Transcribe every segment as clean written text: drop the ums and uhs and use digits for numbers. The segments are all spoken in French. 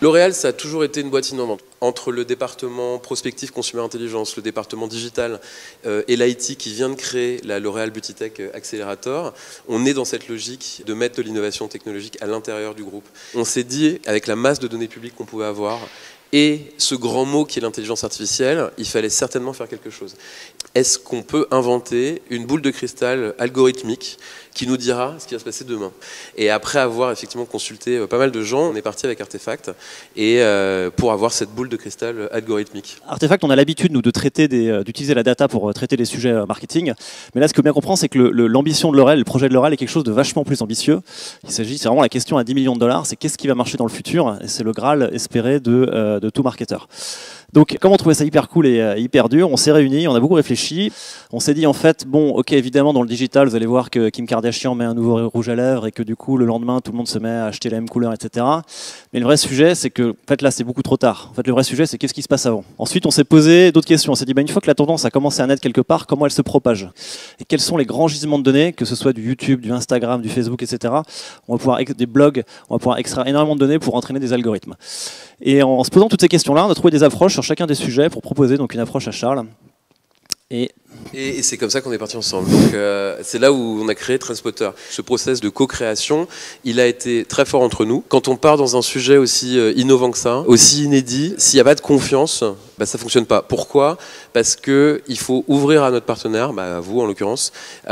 L'Oréal, ça a toujours été une boîte innovante. Entre le département prospectif Consumer Intelligence, le département digital et l'IT qui vient de créer la L'Oréal Beauty Tech Accelerator, on est dans cette logique de mettre de l'innovation technologique à l'intérieur du groupe. On s'est dit, avec la masse de données publiques qu'on pouvait avoir, et ce grand mot qui est l'intelligence artificielle, il fallait certainement faire quelque chose. Est-ce qu'on peut inventer une boule de cristal algorithmique qui nous dira ce qui va se passer demain? Et après avoir effectivement consulté pas mal de gens, on est parti avec Artefact et pour avoir cette boule de cristal algorithmique. Artefact, on a l'habitude nous de traiter d'utiliser la data pour traiter des sujets marketing, mais là ce qu'il faut bien comprendre, c'est que l'ambition de L'Oréal, le projet de L'Oréal est quelque chose de vachement plus ambitieux. C'est vraiment la question à 10 millions de dollars, c'est qu'est-ce qui va marcher dans le futur, et c'est le Graal espéré de tout marketeur. Donc, comme on trouvait ça hyper cool et hyper dur, on s'est réunis, on a beaucoup réfléchi. On s'est dit en fait, bon, ok, évidemment dans le digital, vous allez voir que Kim Kardashian met un nouveau rouge à lèvres et que du coup le lendemain tout le monde se met à acheter la même couleur, etc. Mais le vrai sujet, c'est que en fait là c'est beaucoup trop tard. En fait, le vrai sujet, c'est qu'est-ce qui se passe avant. Ensuite, on s'est posé d'autres questions. On s'est dit, bah, une fois que la tendance a commencé à naître quelque part, comment elle se propage et quels sont les grands gisements de données, que ce soit du YouTube, du Instagram, du Facebook, etc. On va pouvoir des blogs, on va pouvoir extraire énormément de données pour entraîner des algorithmes. Et en se posant toutes ces questions-là, on a trouvé des approches sur chacun des sujets pour proposer donc une approche à Charles. Et c'est comme ça qu'on est parti ensemble. Donc c'est là où on a créé Trendspotter. Ce process de co-création, il a été très fort entre nous. Quand on part dans un sujet aussi innovant que ça, aussi inédit, s'il n'y a pas de confiance, bah, ça ne fonctionne pas. Pourquoi? Parce qu'il faut ouvrir à notre partenaire, bah, à vous en l'occurrence,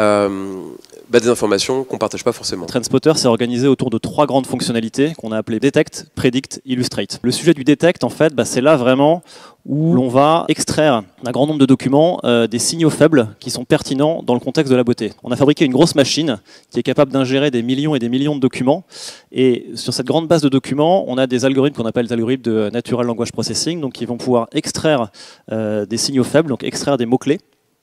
des informations qu'on ne partage pas forcément. Trendspotter s'est organisé autour de 3 grandes fonctionnalités qu'on a appelées Detect, Predict, Illustrate. Le sujet du Detect, en fait, bah, c'est là vraiment où l'on va extraire un grand nombre de documents, des signaux faibles qui sont pertinents dans le contexte de la beauté. On a fabriqué une grosse machine qui est capable d'ingérer des millions et des millions de documents. Et sur cette grande base de documents, on a des algorithmes qu'on appelle des algorithmes de Natural Language Processing, donc qui vont pouvoir extraire des signaux faibles, donc extraire des mots-clés.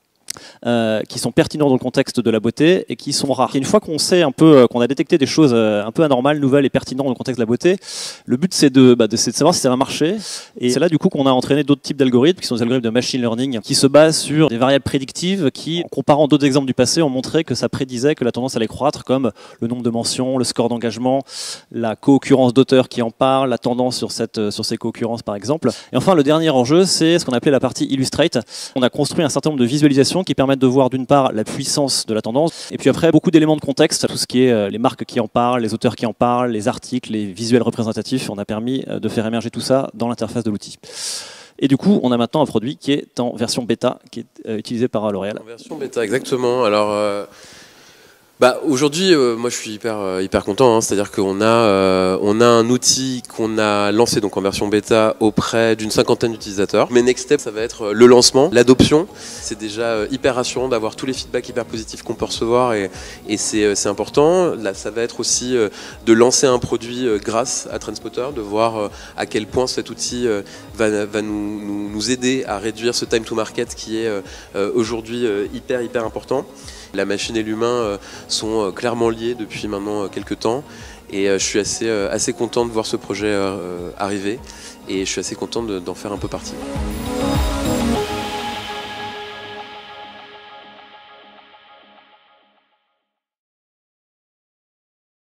Qui sont pertinents dans le contexte de la beauté et qui sont rares. Et une fois qu'on sait un peu, qu'on a détecté des choses un peu anormales, nouvelles et pertinentes dans le contexte de la beauté, le but c'est de savoir si ça va marcher. Et c'est là du coup qu'on a entraîné d'autres types d'algorithmes qui sont des algorithmes de machine learning qui se basent sur des variables prédictives qui, en comparant d'autres exemples du passé, ont montré que ça prédisait que la tendance allait croître, comme le nombre de mentions, le score d'engagement, la co-occurrence d'auteurs qui en parlent, la tendance sur ces co-occurrences par exemple. Et enfin le dernier enjeu, c'est ce qu'on appelait la partie Illustrate. On a construit un certain nombre de visualisations qui permettent de voir d'une part la puissance de la tendance et puis après beaucoup d'éléments de contexte, tout ce qui est les marques qui en parlent, les auteurs qui en parlent, les articles, les visuels représentatifs. On a permis de faire émerger tout ça dans l'interface de l'outil. Et du coup, on a maintenant un produit qui est en version bêta, qui est utilisé par L'Oréal. En version bêta, exactement. Alors, aujourd'hui, moi je suis hyper content, hein. C'est-à-dire qu'on a, on a un outil qu'on a lancé donc en version bêta auprès d'une 50aine d'utilisateurs. Mais next step, ça va être le lancement, l'adoption. C'est déjà hyper rassurant d'avoir tous les feedbacks hyper positifs qu'on peut recevoir et c'est important. Là, ça va être aussi de lancer un produit grâce à Trendspotter, de voir à quel point cet outil va nous aider à réduire ce time to market qui est aujourd'hui hyper important. La machine et l'humain sont clairement liés depuis maintenant quelques temps et je suis assez content de voir ce projet arriver et je suis assez content d'en faire un peu partie.